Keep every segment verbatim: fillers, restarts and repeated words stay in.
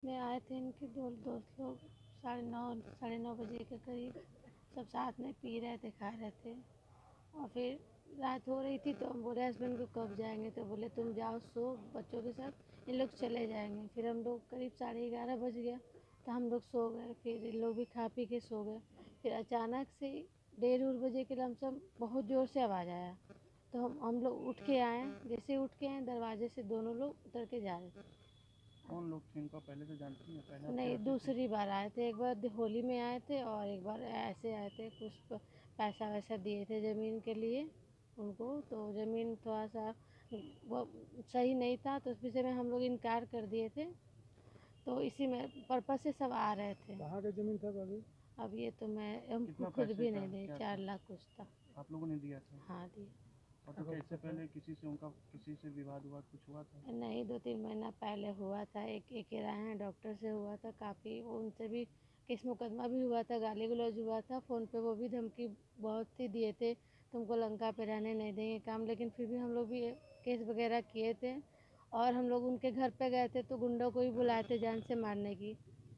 में आए थे इनके दो दोस्त लोग साढ़े नौ साढ़े नौ बजे के करीब। सब साथ में पी रहे थे, खा रहे थे और फिर रात हो रही थी तो हम बोले हस्बैंड को कब जाएंगे, तो बोले तुम जाओ सो बच्चों के साथ, इन लोग चले जाएंगे। फिर हम लोग करीब साढ़े ग्यारह बज गया तो हम लोग सो गए। फिर इन लोग भी खा पी के सो गए। फिर अचानक से डेढ़ उड़ बजे के लमसम बहुत ज़ोर से आवाज़ आया तो हम हम लोग उठ के आए। जैसे उठ के आए दरवाजे से दोनों लोग उतर के जा रहे थे। कौन लोग थे इनको पहले से जानती हैं? पहले नहीं, दूसरी बार आए थे। एक बार होली में आए थे और एक बार ऐसे आए थे, कुछ पैसा वैसा दिए थे ज़मीन के लिए उनको। तो ज़मीन थोड़ा सा वो सही नहीं था तो उस विषय में हम लोग इनकार कर दिए थे। तो इसी में पर्पस से सब आ रहे थे। कहाँ की ज़मीन था अभी? अब ये तो मैं हम कितना खुद पैसे भी का नहीं दे, क्या चार था? लाख कुछ था। आप लोगों ने दिया था? हाँ दिए। और तो क्या इससे पहले किसी से उनका किसी से विवाद हुआ कुछ हुआ था? नहीं, दो तीन महीना पहले हुआ था। एक एक किराए हैं डॉक्टर से हुआ था काफ़ी, उनसे भी केस मुकदमा भी हुआ था, गाली गलौज हुआ था फ़ोन पे। वो भी धमकी बहुत ही दिए थे, तुमको लंका पे रहने नहीं देंगे काम। लेकिन फिर भी हम लोग भी केस वगैरह किए थे और हम लोग उनके घर पे गए थे तो गुंडों को ही बुलाए थे जान से मारने की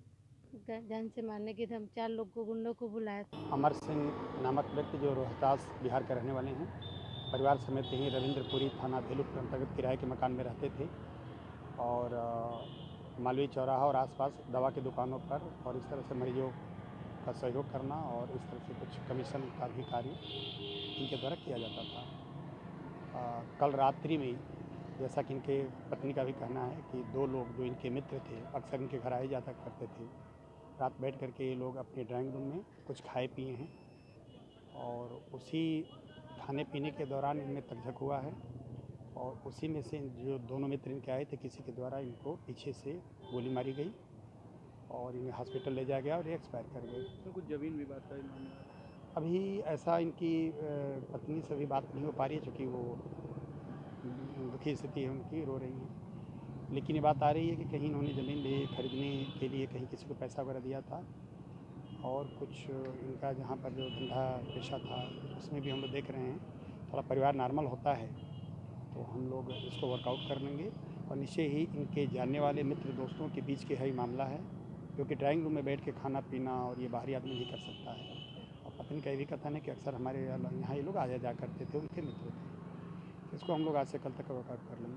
जान से मारने की धम चार लोग को गुंडों को बुलाया था। अमर सिंह नामक व्यक्ति जो रोहतास बिहार के रहने वाले हैं, परिवार समेत ही रविंद्रपुरी थाना भेलू के अंतर्गत किराए के मकान में रहते थे और मालवीय चौराहा और आसपास दवा की दुकानों पर और इस तरह से मरीजों का सहयोग करना और इस तरह से कुछ कमीशन का भी कार्य इनके द्वारा किया जाता था। आ, कल रात्रि में जैसा कि इनके पत्नी का भी कहना है कि दो लोग जो इनके मित्र थे अक्सर इनके घर आए जाता करते थे। रात बैठ करके ये लोग अपने ड्राइंग रूम में कुछ खाए पिए हैं और उसी खाने पीने के दौरान इनमें तकझक हुआ है और उसी में से जो दोनों मित्र इनके आए थे किसी के द्वारा इनको पीछे से गोली मारी गई और इन्हें हॉस्पिटल ले जाया गया और ये एक्सपायर कर गए। तो कुछ ज़मीन विवाद का मामला अभी ऐसा इनकी पत्नी से भी बात नहीं हो पा रही है क्योंकि वो दुखी स्थिति है उनकी, रो रही है। लेकिन ये बात आ रही है कि कहीं इन्होंने ज़मीन ले खरीदने के लिए कहीं किसी को पैसा वगैरह दिया था और कुछ इनका जहाँ पर जो धंधा पेशा था उसमें भी हम लोग देख रहे हैं थोड़ा परिवार नॉर्मल होता है तो हम लोग इसको वर्कआउट कर लेंगे और निश्चय ही इनके जानने वाले मित्र दोस्तों के बीच के ही मामला है क्योंकि ड्राइंग रूम में बैठ के खाना पीना और ये बाहरी आदमी नहीं कर सकता है। और पत्नी का ये भी कथन है कि अक्सर हमारे यहाँ ये लोग आया जा करते थे, उनके मित्र थे। इसको हम लोग आज से कल तक वर्कआउट कर लेंगे।